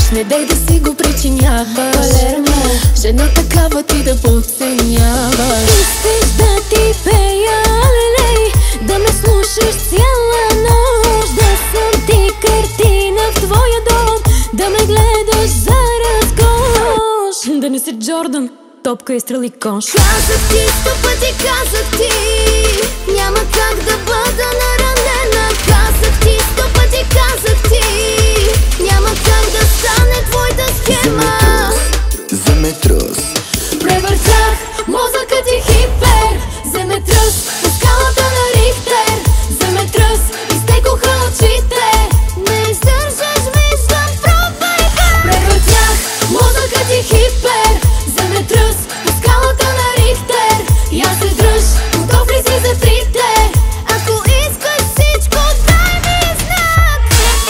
Не дай да си го причиняваш. Жена такава ти да подценяваш. Искаш да ти пея, лелей, да ме слушаш цяла нощ, да съм ти картина в твоя дом, да ме гледаш за разкош. Да не си Джордан, топка и стрели кош. Казах ти, 100 пъти казах ти, няма как да бъда наранена. Казах ти, 100 пъти казах ти, няма как да стане твоята схема. Земетрос. Превъртях мозъкът ти хипер. Земетръс по скалата на Рихтер. Земетръс, изтекоха очите. Не издържаш, виждам, пробвай ха. Превъртях мозъкът ти хипер. Земетръс по скалата на Рихтер. Я се дръж, готов ли си за трите? Ако искаш всичко, дай ми знак.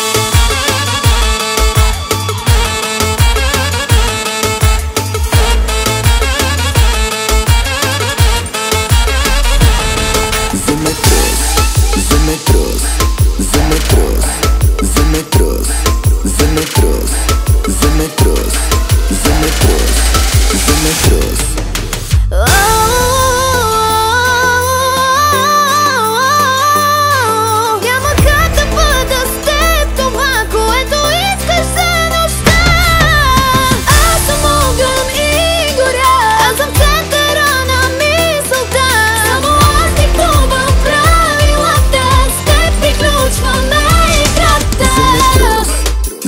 Земетрос, земетрос, земетрос, земетрос, земетрос, земетрос, земетрос. Няма как да бъда с теб това, което искаш за нощта. Аз съм огън и горя, аз съм центъра на мисълта. Само аз диктувам правилата, с теб приключваме играта.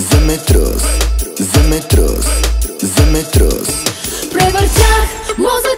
Земетрос, земетрос, земетрос. Превъртях мозък